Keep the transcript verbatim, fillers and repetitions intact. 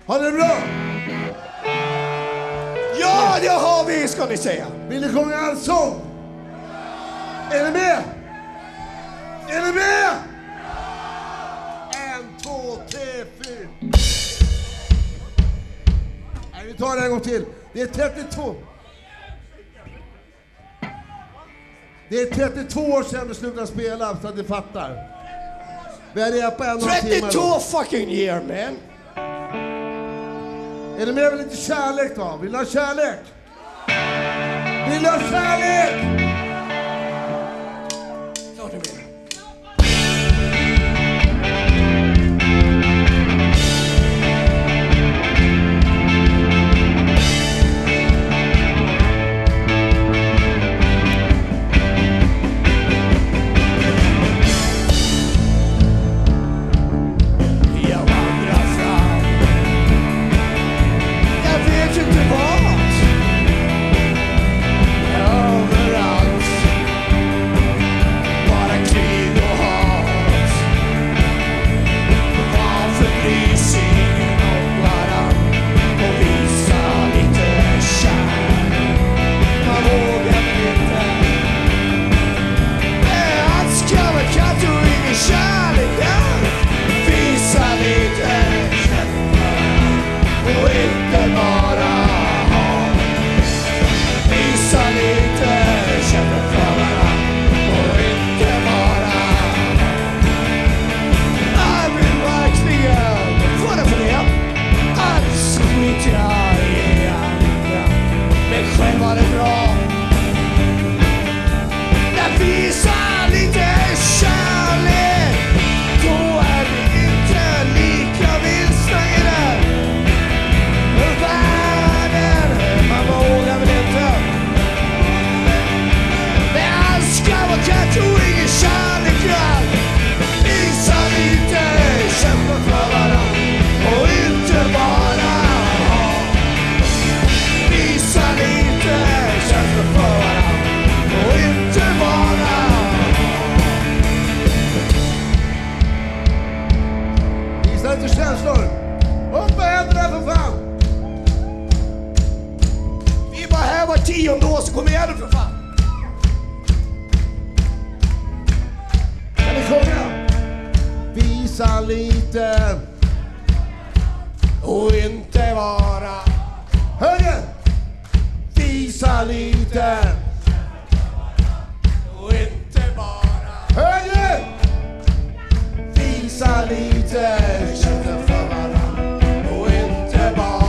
Har ni det bra? Ja, det har vi, ska ni säga. Vill ni sjunga allsång? Är ni med? Är ni med? En, två, tre, fyra. Nej, vi tar det en gång till. Det är trettiotvå. Det är trettiotvå år sedan vi slutade spela, så att ni fattar. Vi har repat en och en timme. trettiotvå fucking year, man. Är det med lite kärlek då? Vill du ha kärlek? Vill du ha kärlek? Klart du vill. Tionde år så kommer jag nu för fan. Kan ni sjunga? Visa lite och inte vara. Höger! Visa lite och inte vara. Höger! Visa lite känna för varandra och inte bara.